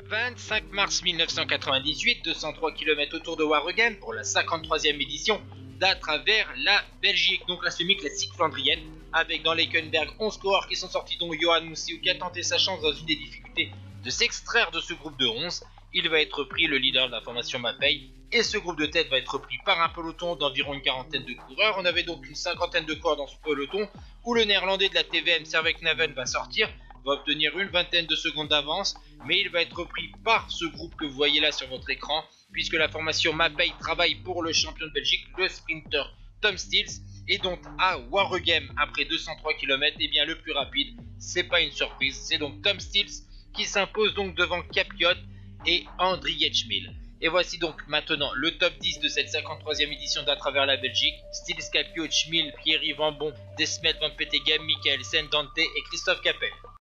25 mars 1998, 203 km autour de Waregem pour la 53e édition d'à travers la Belgique, donc la semi-classique flandrienne, avec dans l'Ekenberg 11 coureurs qui sont sortis, dont Johan Moussiou qui a tenté sa chance dans une des difficultés de s'extraire de ce groupe de 11. Il va être pris, le leader de la formation Mapei, et ce groupe de tête va être pris par un peloton d'environ une quarantaine de coureurs. On avait donc une cinquantaine de coureurs dans ce peloton, où le néerlandais de la TVM Servec Naven va sortir, va obtenir une vingtaine de secondes d'avance, mais il va être pris par ce groupe que vous voyez là sur votre écran, puisque la formation Mapei travaille pour le champion de Belgique, le sprinter Tom Stills, et donc à Waregem, après 203 km, et bien le plus rapide, c'est pas une surprise, c'est donc Tom Stills qui s'impose donc devant Capiot et Andri Etchmil. Et voici donc maintenant le top 10 de cette 53e édition d'à travers la Belgique. Stills, Capiot, Etchmil, Pierre-Yves Vambon, Desmet, Van Petegem, Michaelsen, Dante et Christophe Capel.